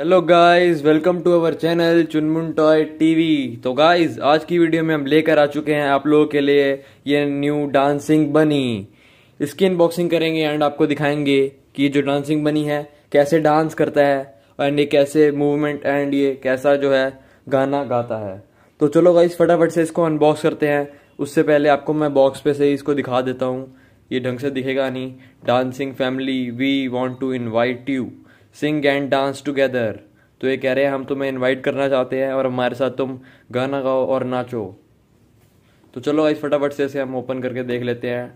Hello guys, welcome to our channel Chunmun toy TV. तो guys, आज की वीडियो में हम लेकर आ चुके हैं आप लोगों के लिए ये न्यू डांसिंग बनी। इसकी अनबॉक्सिंग करेंगे एंड आपको दिखाएंगे कि ये जो डांसिंग बनी है कैसे डांस करता है एंड ये कैसे मूवमेंट एंड ये कैसा जो है गाना गाता है। तो चलो गाइस, फटाफट से इसको अनबॉक्स करते हैं। उससे पहले आपको मैं बॉक्स पे से ही इसको दिखा देता हूँ, ये ढंग से दिखेगा नहीं। Dancing family, we want to invite you, sing and dance together. तो ये कह रहे हैं हम तुम्हें इनवाइट करना चाहते हैं और हमारे साथ तुम गाना गाओ और नाचो। तो चलो इस फटाफट से इसे हम ओपन करके देख लेते हैं।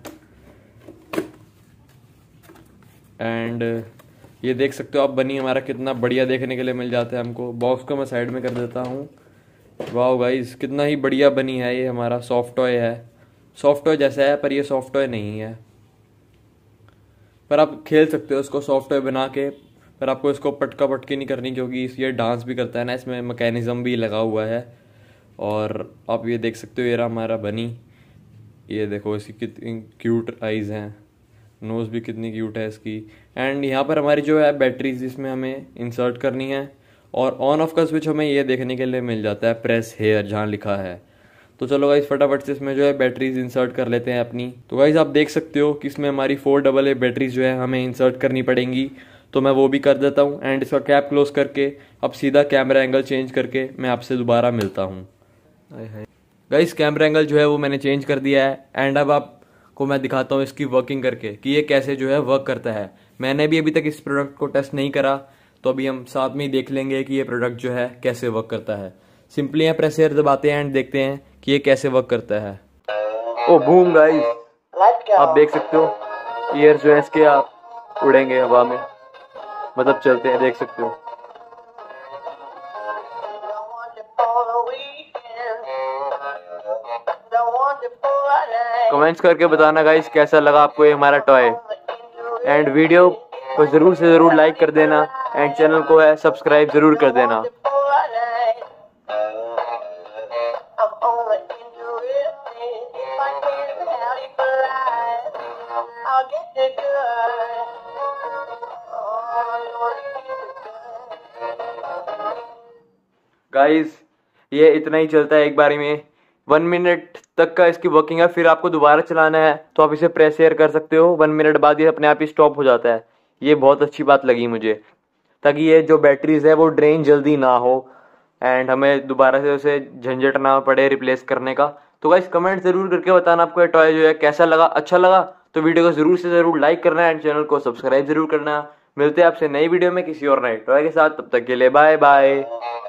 एंड ये देख सकते हो आप, बनी हमारा कितना बढ़िया देखने के लिए मिल जाता है हमको। बॉक्स को मैं साइड में कर देता हूँ। वाह गाइस, कितना ही बढ़िया बनी है। ये हमारा सॉफ्ट टॉय है, सॉफ्ट टॉय जैसा है पर ये सॉफ्ट टॉय नहीं है। पर आप खेल सकते हो इसको सॉफ्ट टॉय बना के, पर आपको इसको पटका पटकी नहीं करनी क्योंकि ये डांस भी करता है ना, इसमें मैकेनिज्म भी लगा हुआ है। और आप ये देख सकते हो, ये रहा हमारा बनी। ये देखो इसकी कितनी क्यूट आइज़ हैं, नोज़ भी कितनी क्यूट है इसकी। एंड यहाँ पर हमारी जो है बैटरीज इसमें हमें इंसर्ट करनी है और ऑन ऑफ का स्विच हमें ये देखने के लिए मिल जाता है, प्रेस हेयर जहाँ लिखा है। तो चलो गाइस, फटाफट से इसमें जो है बैटरीज इंसर्ट कर लेते हैं अपनी। तो गाइस आप देख सकते हो कि इसमें हमारी 4AA बैटरीज जो है हमें इंसर्ट करनी पड़ेंगी। तो मैं वो भी कर देता हूँ एंड इसका कैप क्लोज करके अब सीधा कैमरा एंगल चेंज करके मैं आपसे दोबारा मिलता हूँ। गाइस कैमरा एंगल जो है वो मैंने चेंज कर दिया है एंड अब आपको मैं दिखाता हूँ इसकी वर्किंग करके कि ये कैसे जो है वर्क करता है। मैंने भी अभी तक इस प्रोडक्ट को टेस्ट नहीं करा, तो अभी हम साथ में ही देख लेंगे कि ये प्रोडक्ट जो है कैसे वर्क करता है। सिंपली यहाँ प्रेस एयर दबाते हैं एंड देखते हैं कि ये कैसे वर्क करता है। ओ बूम गाइस, आप देख सकते हो ईयर जो है इसके आप उड़ेंगे हवा में, मतलब चलते हैं, देख सकते हो। कमेंट्स करके बताना गाइस कैसा लगा आपको ये हमारा टॉय। एंड वीडियो को जरूर से जरूर लाइक कर देना एंड चैनल को है सब्सक्राइब जरूर कर देना। गाइस ये इतना ही चलता है एक बारी में, 1 मिनट तक का इसकी वर्किंग है। फिर आपको दोबारा चलाना है तो आप इसे प्रेस एयर कर सकते हो, 1 मिनट बाद ये अपने आप ही स्टॉप हो जाता है। ये बहुत अच्छी बात लगी मुझे, ताकि ये जो बैटरीज है वो ड्रेन जल्दी ना हो एंड हमें दोबारा से उसे झंझट ना पड़े रिप्लेस करने का। तो गाइस कमेंट जरूर करके बताना आपको ये टॉय जो है कैसा लगा। अच्छा लगा तो वीडियो को जरूर से जरूर लाइक करना एंड चैनल को सब्सक्राइब जरूर करना। मिलते हैं आपसे नई वीडियो में किसी और नए टॉय के साथ, तब तक के लिए बाय बाय।